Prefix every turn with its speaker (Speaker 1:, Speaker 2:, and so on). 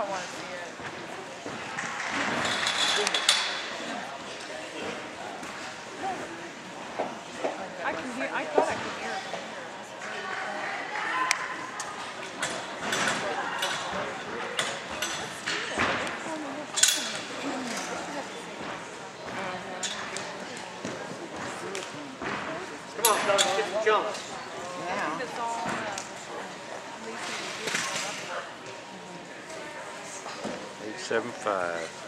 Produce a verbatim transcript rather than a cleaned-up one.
Speaker 1: don't want to see it. I can hear. I thought I could hear it from here.
Speaker 2: Come on, fellas, get some jumps.
Speaker 1: Yeah.
Speaker 3: eight seven five.